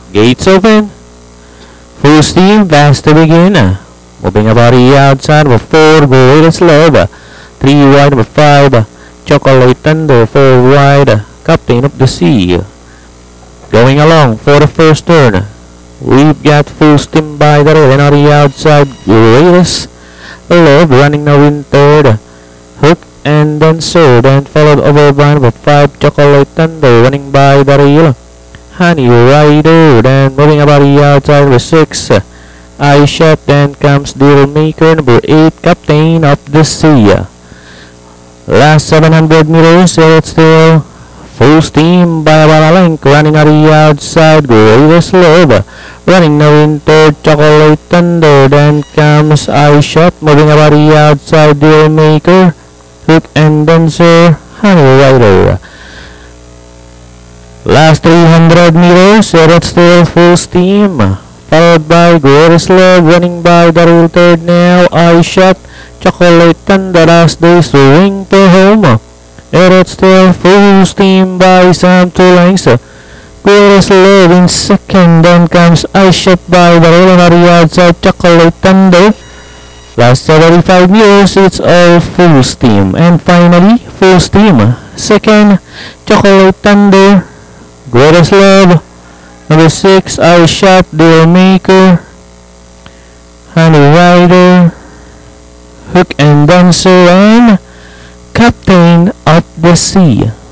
Gates open. Full steam, fast to begin. Moving a body outside with 4, Greatest Love. 3 wide with 5, Chocolate Thunder. 4 wide, Captain of the Sea. Going along for the first turn. We've got Full Steam by the rail and on the outside, Greatest Love running now in third. Hook and Dancer, then followed over by with 5, Chocolate Thunder running by the rail. Honey Rider, then moving about the outside with 6, Eye Shot, then comes Deal Maker, number 8, Captain of the Sea. Last 700 meters, it's still Full Steam by about a length, running at the outside, Greatest Love, running now in third, Chocolate Thunder, then comes Eye Shot, moving about the outside, Deal Maker, Hook and Dancer, Honey Rider. Last 300 meters, it's still Full Steam, followed by Greatest Love, running by the rail third now, Eye Shot, Chocolate Thunder as they swing for home. It's still Full Steam by some 2 lengths. Greatest Love in second, then comes Eye Shot by the rail on the outside, Chocolate Thunder. Last 75 meters, it's all Full Steam. And finally, Full Steam, second, Chocolate Thunder, Greatest Love, number 6, Eye Shot, Deal Maker, Honey Rider, Hook and Dancer, and Captain of the Sea.